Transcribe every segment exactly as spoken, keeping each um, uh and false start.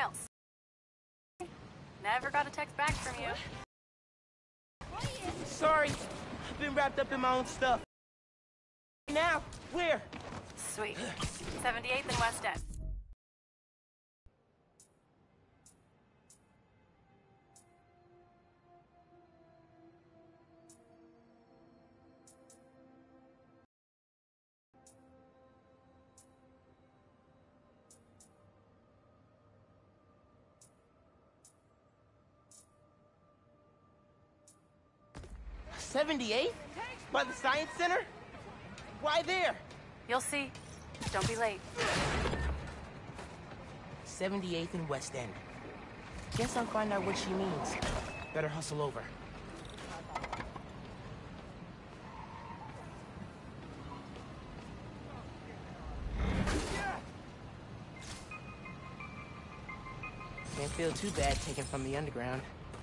Miles. Never got a text back from you. Sorry, I've been wrapped up in my own stuff. Now, where? Sweet. seventy-eighth and West End. seventy-eight? By the Science Center? Why there? You'll see. Don't be late. seventy-eighth and West End. Guess I'll find out what she means. Better hustle over. Can't feel too bad taken from the underground.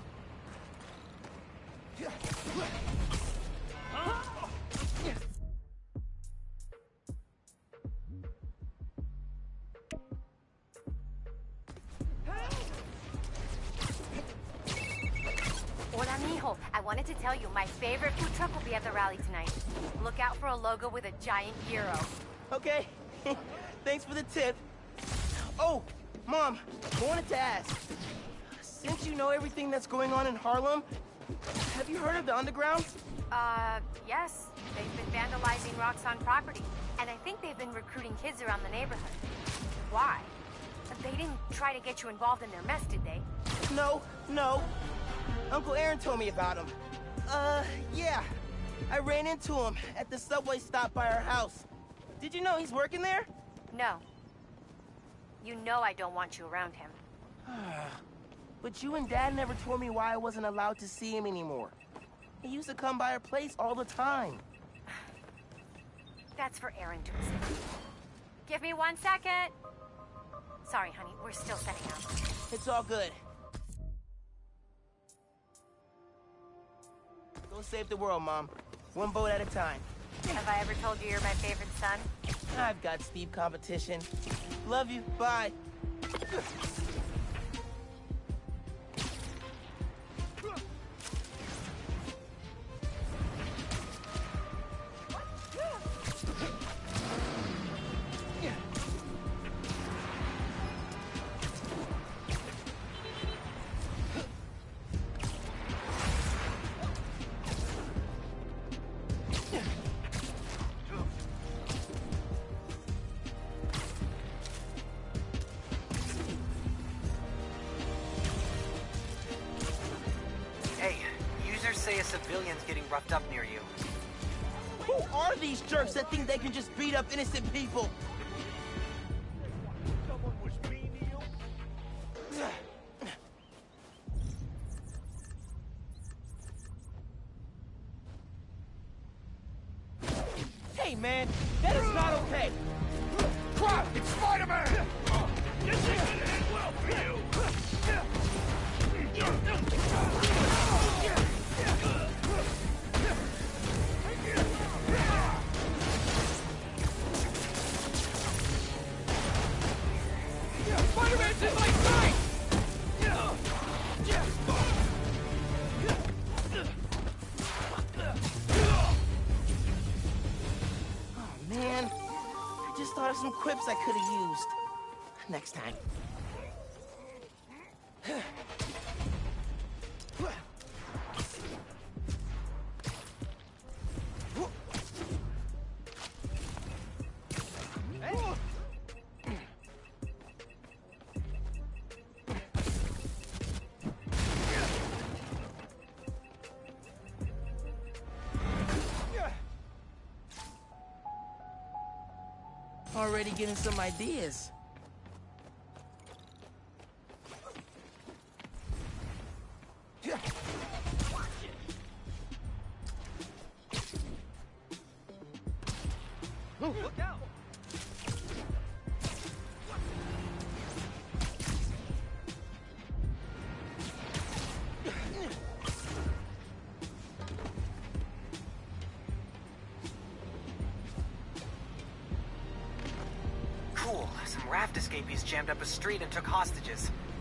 Hola, mijo. I wanted to tell you, my favorite food truck will be at the rally tonight. Look out for a logo with a giant gyro. Okay. Thanks for the tip. Oh, Mom, I wanted to ask. Since you know everything that's going on in Harlem, have you heard of the Underground? Uh, yes. They've been vandalizing Roxxon property. And I think they've been recruiting kids around the neighborhood. Why? They didn't try to get you involved in their mess, did they? No, no. Uncle Aaron told me about him. Uh, yeah. I ran into him at the subway stop by our house. Did you know he's working there? No. You know I don't want you around him. But you and Dad never told me why I wasn't allowed to see him anymore. He used to come by our place all the time. That's for Aaron to decide. Give me one second. Sorry, honey. We're still setting up. It's all good. Go save the world, Mom. One boat at a time. Have I ever told you you're my favorite son? I've got steep competition. Love you. Bye. Say a civilian's getting roughed up near you. Who are these jerks that think they can just beat up innocent people? Someone was mean to you? Hey, man, that is not okay. Crap! It's Spider-Man! You think it end well for you? Spider-Man's in my sight! Oh, man. I just thought of some quips I could have used. Next time. Already getting some ideas. Look out! Cool. Some raft escapees jammed up a street and took hostages.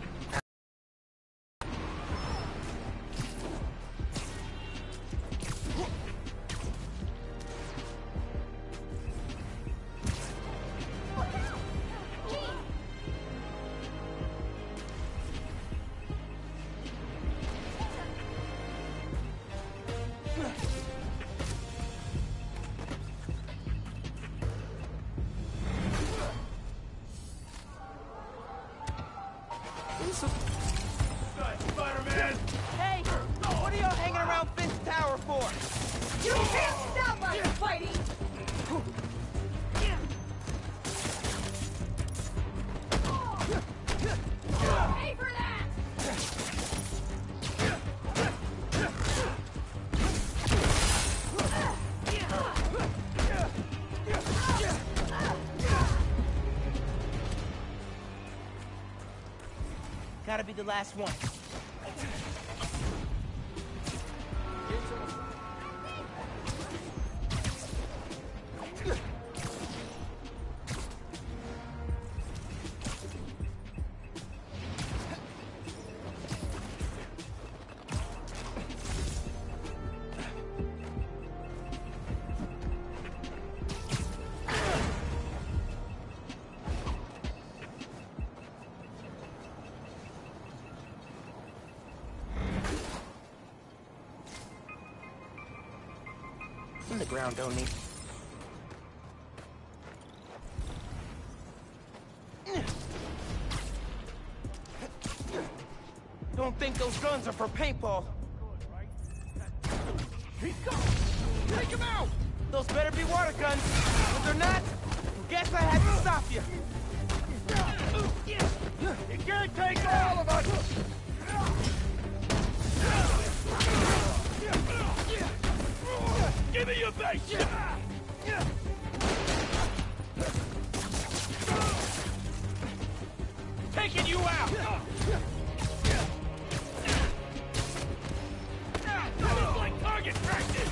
gotta be the last one. In the ground, don't need. Don't think those guns are for paintball. He's gone! Take him out! Those better be water guns. If they're not, guess I had to stop you. He can't take all of us! Give me your base! Taking you out! Looks like target practice!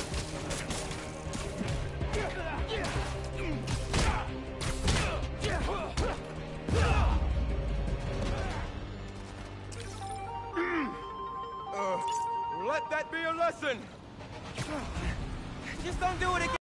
Uh, let that be a lesson. Just don't do it again.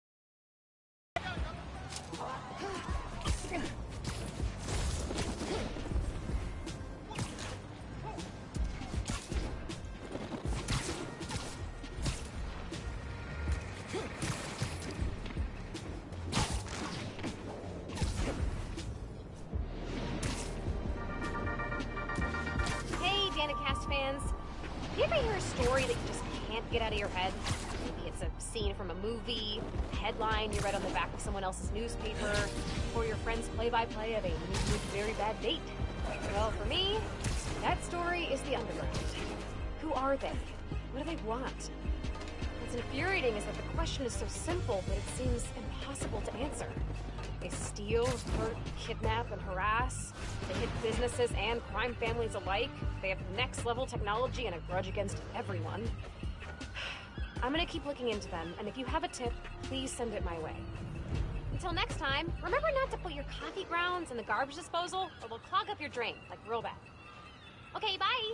Hey, Danicast fans. Do you ever hear a story that you just can't get out of your head? Maybe it's a scene from a movie, a headline you read on the back of someone else's newspaper, or your friend's play-by-play of a new very bad date. Well, for me, that story is the Underground. Who are they? What do they want? What's infuriating is that the question is so simple, but it seems impossible to answer. They steal, hurt, kidnap, and harass. They hit businesses and crime families alike. They have next-level technology and a grudge against everyone. I'm gonna keep looking into them, and if you have a tip, please send it my way. Until next time, remember not to put your coffee grounds in the garbage disposal, or they'll clog up your drain, like real bad. Okay, bye!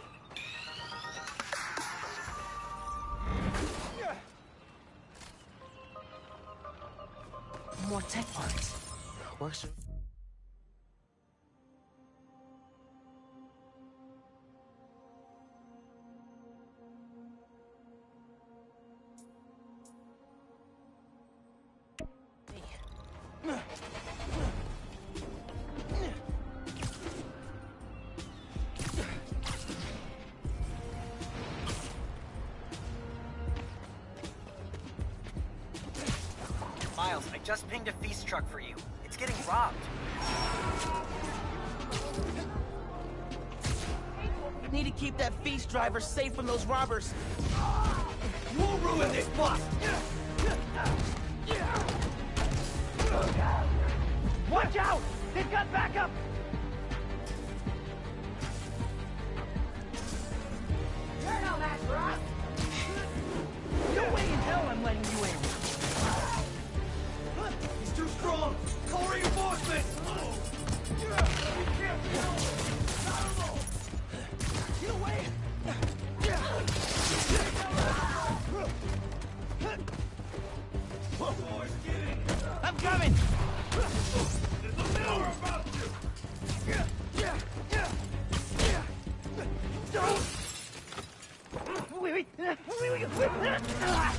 More tech parts. Works. Miles, I just pinged a feast truck for you. It's getting robbed. Need to keep that feast driver safe from those robbers. We'll ruin this bus! Watch out! They've got backup! Turn on that, Ross! No way in hell I'm letting you in! He's too strong! Call reinforcements! Get away! I'm coming! There's a mirror about you! Don't! Wait, wait! Wait, wait, wait!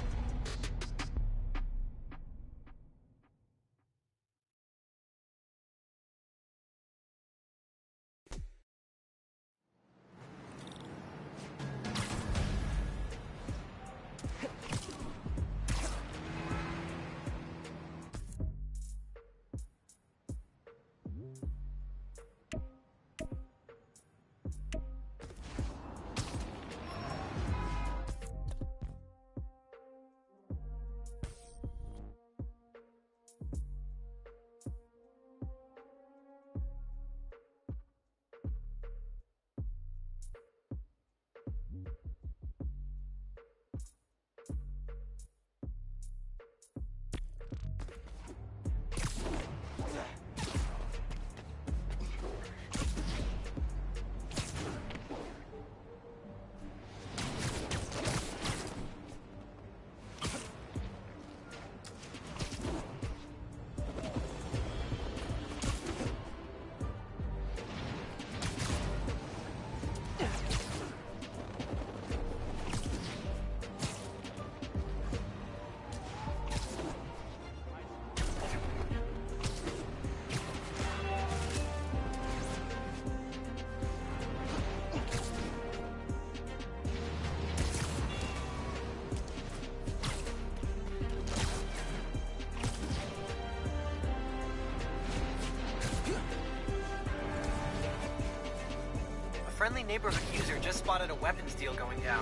A friendly neighborhood user just spotted a weapons deal going down.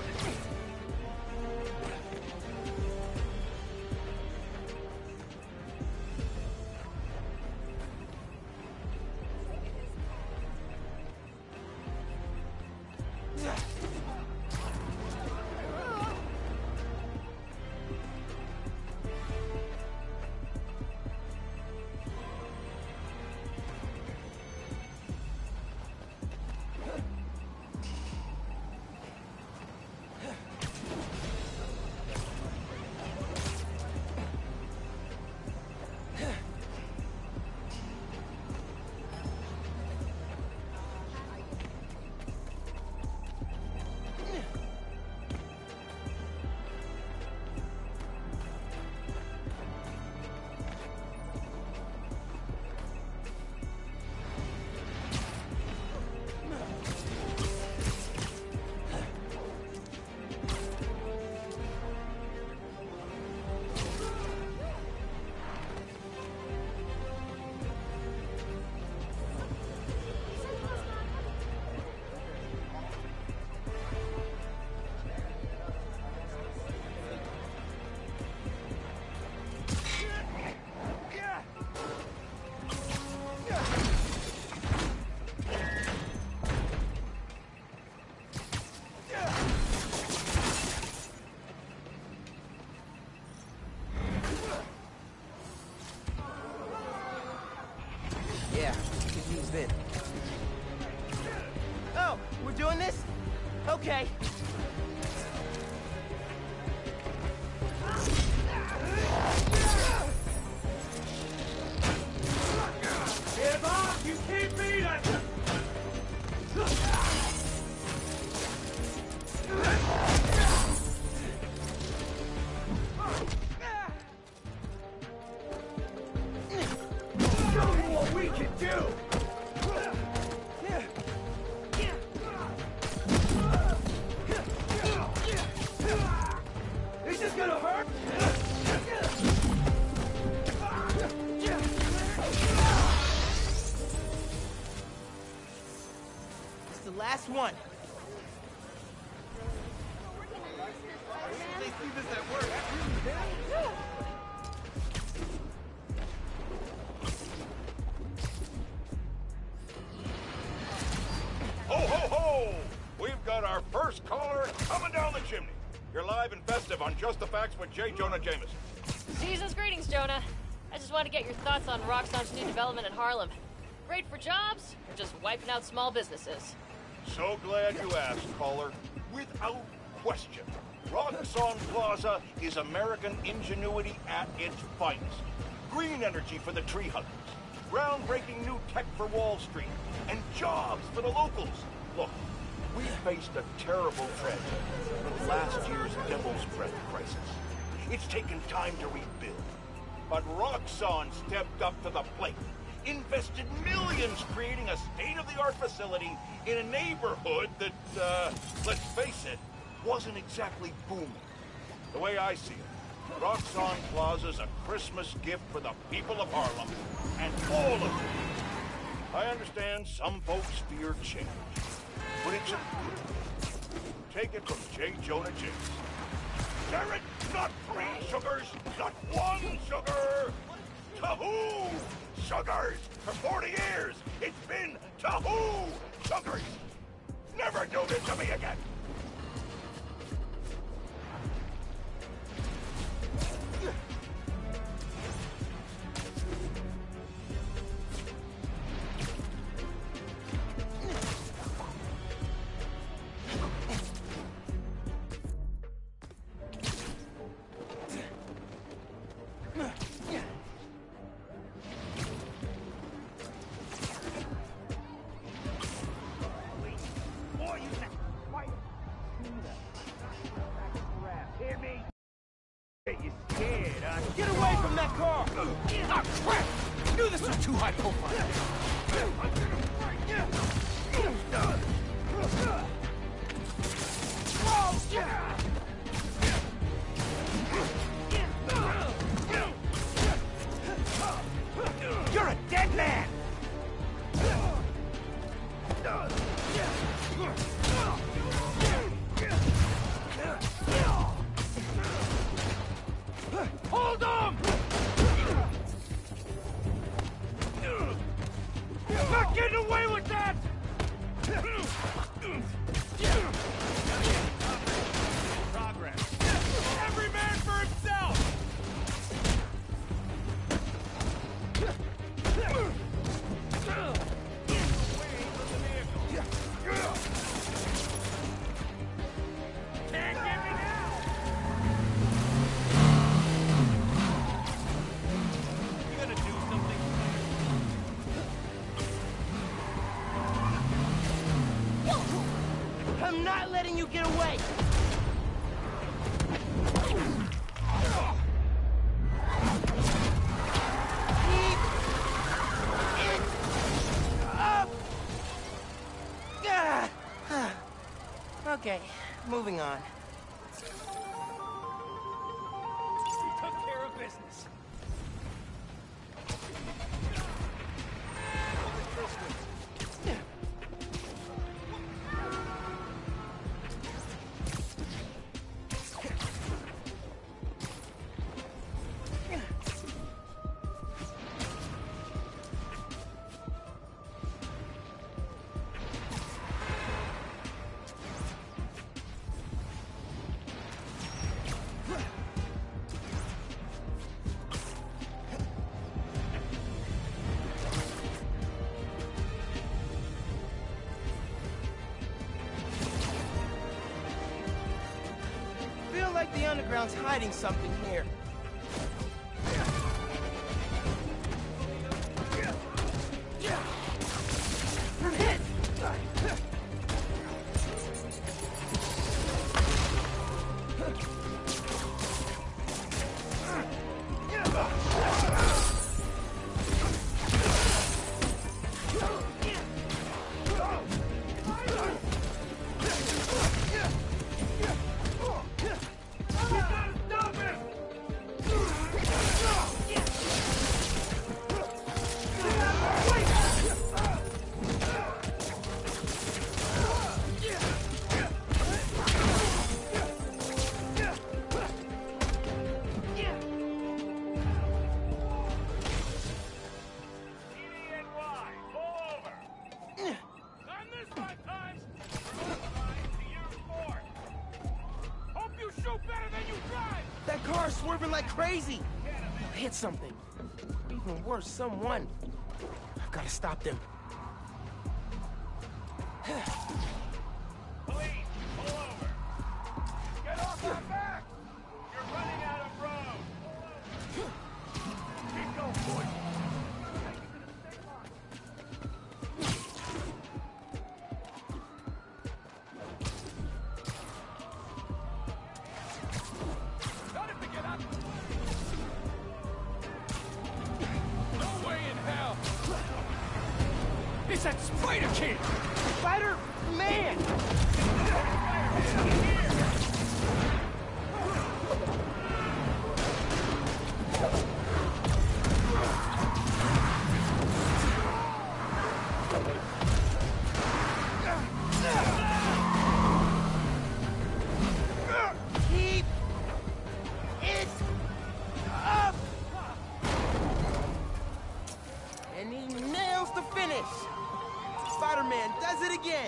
Yeah, could use this. Oh, we're doing this? Okay. Get off! You can't beat us! Show you what we can do! Is this gonna hurt? It's the last one. They see this at work. Ho, ho, ho! We've got our first caller coming down the chimney. You're live and festive on Just the Facts with J. Jonah Jameson. Season's greetings, Jonah. I just want to get your thoughts on Roxxon's new development in Harlem. Great for jobs, or just wiping out small businesses? So glad you asked, caller. Without question, Roxxon Plaza is American ingenuity at its finest. Green energy for the tree huggers, groundbreaking new tech for Wall Street, and jobs for the locals. Look, we faced a terrible tragedy with last year's Devil's Breath crisis. It's taken time to rebuild, but Roxxon stepped up to the plate, invested millions creating a state-of-the-art facility in a neighborhood that, uh, let's face it, wasn't exactly booming. The way I see it, Roxxon Plaza's a Christmas gift for the people of Harlem, and all of them. I understand some folks fear change, but it's a Take it from J. Jonah Jameson. Jared, not three sugars, not one sugar. Tahoo sugars for forty years. It's been Tahoo sugars. Never do this to me again. Ah, crap! Knew this was too high profile. You're a dead man! Hold on! You're not getting away with that! Progress. Every man for himself! Can't get me now! You gonna do something? I'm not letting you get away! Keep it up! Ah. Okay, moving on. We took care of business. Feel like the underground's hiding something here. That car's swerving like crazy! He'll hit something. Even worse, someone. I've gotta stop them. Police, pull over! Get off my back! You're running out of road! Keep going, boys! Got him to get up! No way in hell! It's that Spider Kid! Spider-Man! Keep it up! And he nails the finish! Spider-Man does it again!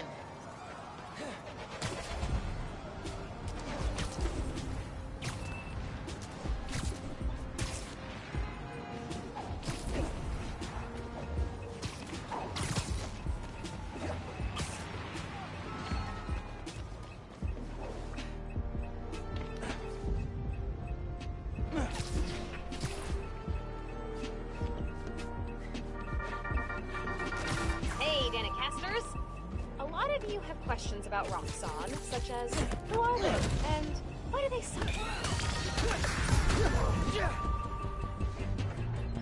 Hey, Dana Casters. A lot of you have questions about Roxxon, such as, who are they? And why do they suck?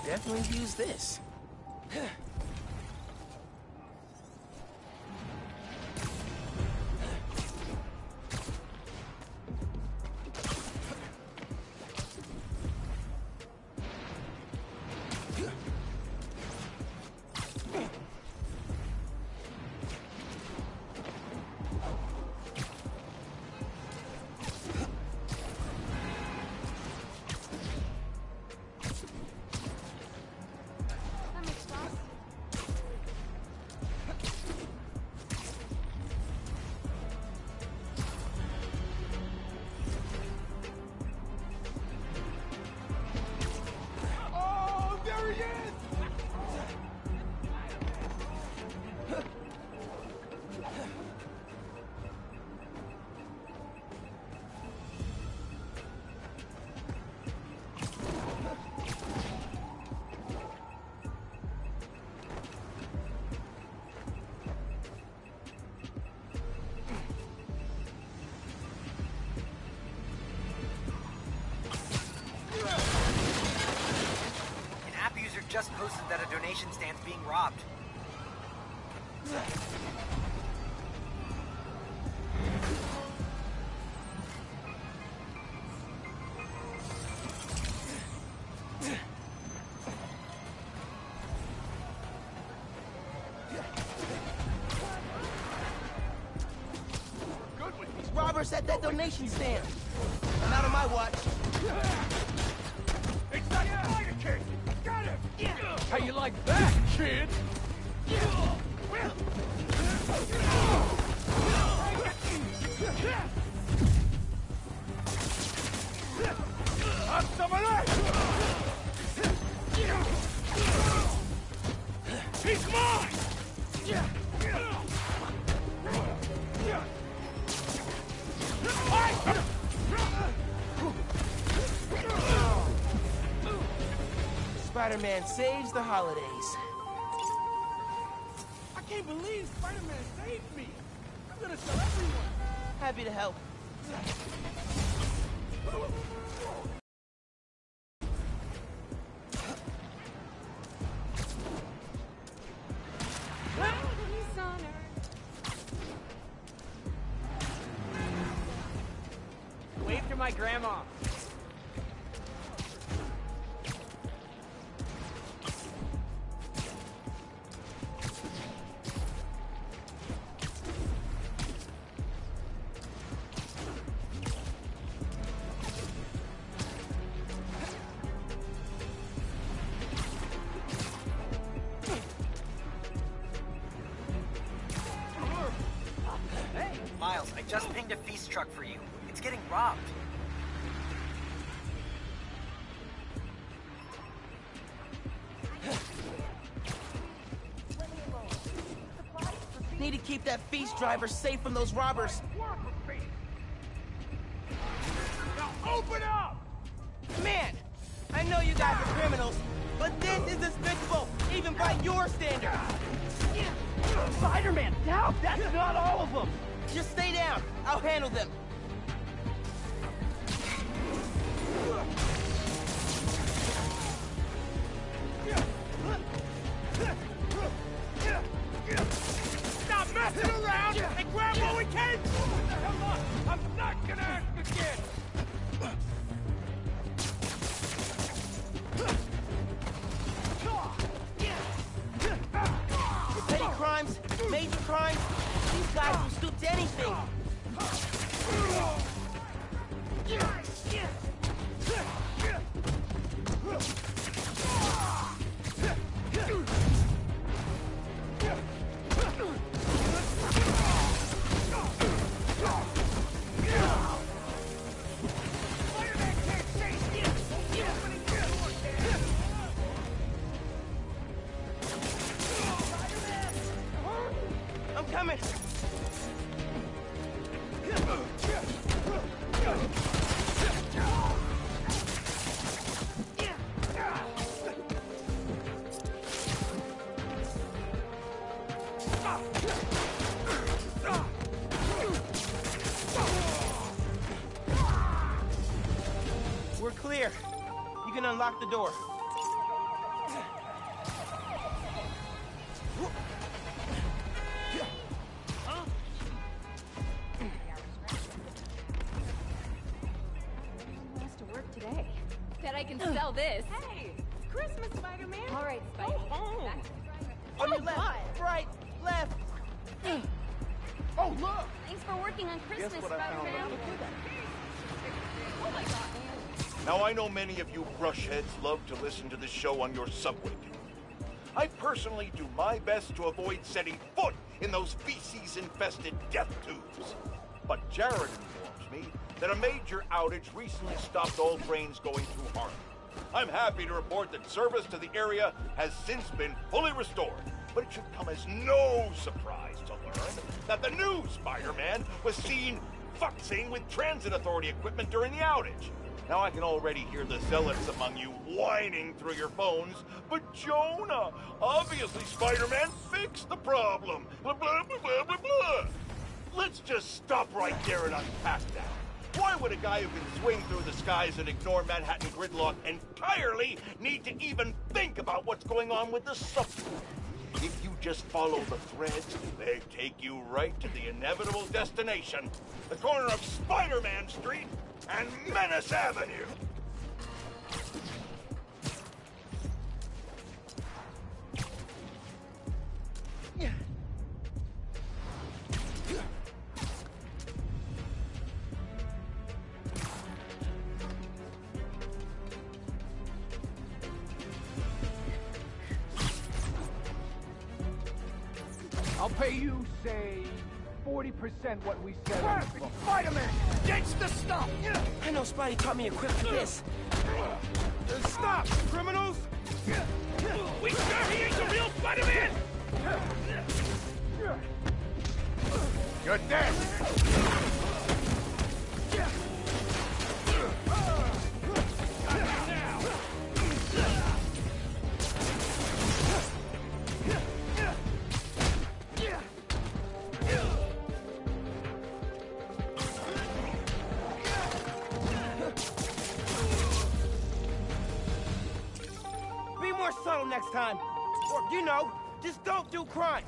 definitely use this. Oh, there he is! An app user just posted that a donation stand's being robbed. Good with these Robbers at that donation stand. Not on my watch. It's that spider kid! Got him! How you like that, kid? Have some of that! He's mine! Spider-Man saves the holidays. I can't believe Spider-Man saved me! I'm gonna tell everyone! Happy to help. Wave to my grandma. Miles, I just pinged a feast truck for you. It's getting robbed. Need to keep that feast driver safe from those robbers. Work with me! Now open up! Man, I know you guys are criminals, but this is despicable, even by your standards. Spider-Man, now that's not all of them. Just stay down. I'll handle them. Stop messing around and grab what we can! What the hell not? I'm not gonna ask again! Petty crimes, major crimes, these guys will stoop to anything. I'm coming. We're clear. You can unlock the door. can sell this. Hey, it's Christmas, Spider-Man. All right, Spidey. Go home. Back to the driver. On Oh, your left, God. right, left. Oh, look! Thanks for working on Christmas, what I found Spider-Man. out? Oh my god, man. Now, I know many of you brushheads love to listen to the show on your subway commute. I personally do my best to avoid setting foot in those feces-infested death tubes. But Jared informs me that a major outage recently stopped all trains going through Harlem. I'm happy to report that service to the area has since been fully restored, but it should come as no surprise to learn that the new Spider-Man was seen futzing with transit authority equipment during the outage. Now I can already hear the zealots among you whining through your phones, but Jonah, obviously Spider-Man fixed the problem. Blah, blah, blah, blah, blah, blah. Let's just stop right there and unpack that. Why would a guy who can swing through the skies and ignore Manhattan gridlock entirely need to even think about what's going on with the subway? If you just follow the threads, they take you right to the inevitable destination, the corner of Spider-Man Street and Menace Avenue. I'll pay you, say, forty percent what we said. on the phone. Spider-Man! Ditch the stuff! I know Spidey taught me equipped for this. Stop, criminals! We sure he ain't the real Spider-Man? You're dead! Be more subtle next time. Or, you know, just don't do crimes.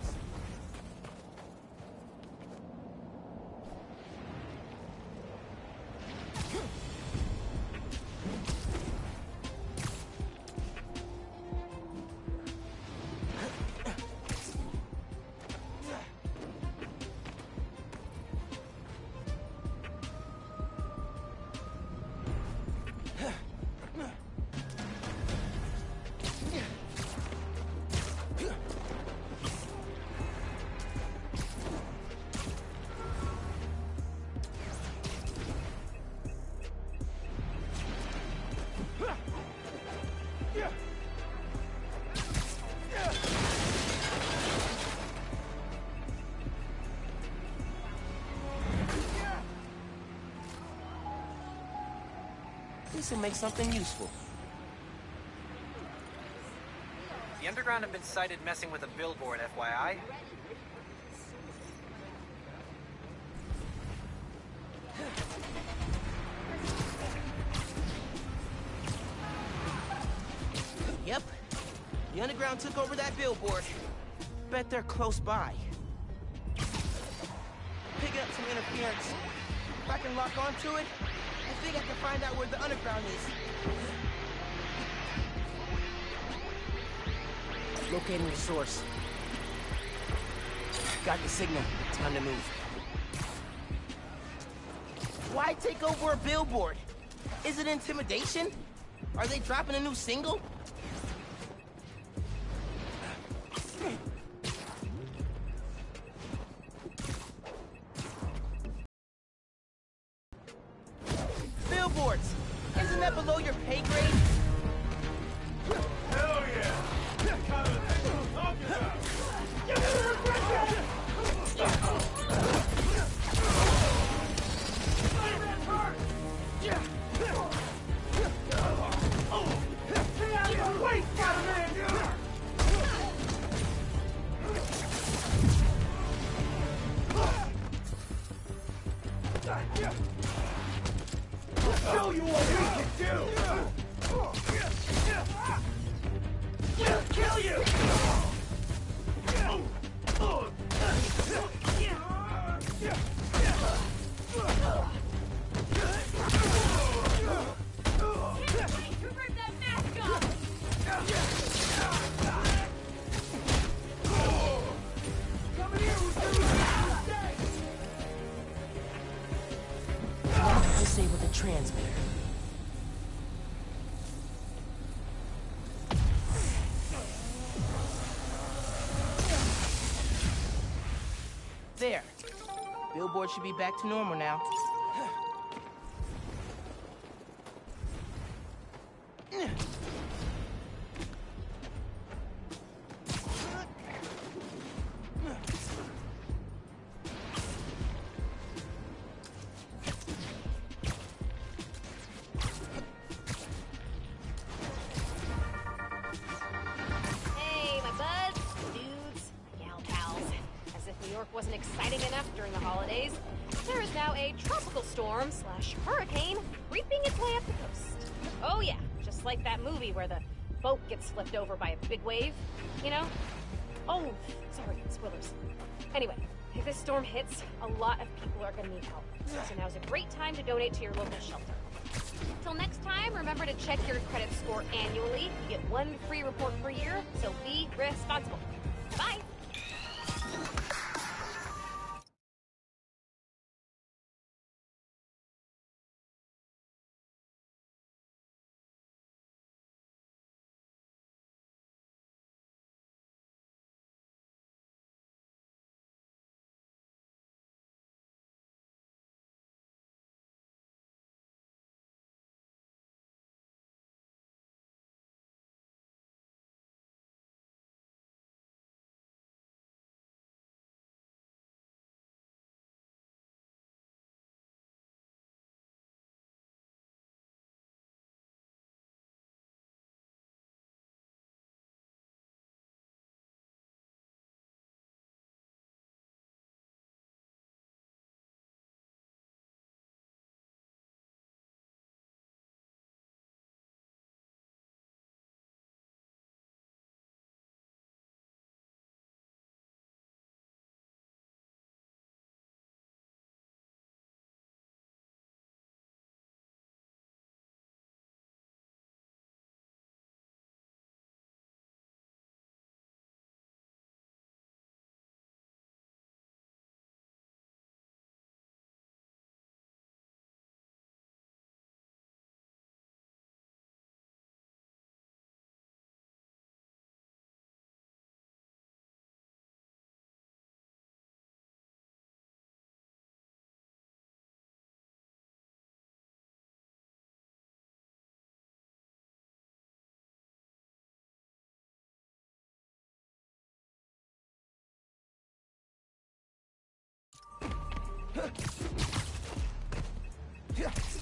This will make something useful. The Underground have been sighted messing with a billboard, F Y I. Yep. The Underground took over that billboard. Bet they're close by. Picking up some interference. If I can lock onto it, I think I can find out where the Underground is. Locating the source. Got the signal. Time to move. Why take over a billboard? Is it intimidation? Are they dropping a new single? Billboards! Isn't that below your pay grade? Hell yeah! Kind of talk about. Spider-Man's hurt! Stay out of the way, Spider-Man! Show you what we can do! Billboard should be back to normal now. Hey, my buds, dudes, gal pals. As if New York wasn't exciting enough during the holidays, there is now a tropical storm slash hurricane creeping its way up the coast. Oh yeah, just like that movie where the boat gets flipped over by a big wave, you know? Oh, sorry, spoilers. Anyway, if this storm hits, a lot of people are gonna need help. So now's a great time to donate to your local shelter. Till next time, remember to check your credit score annually. You get one free report per year, so be responsible. Bye! Yeah.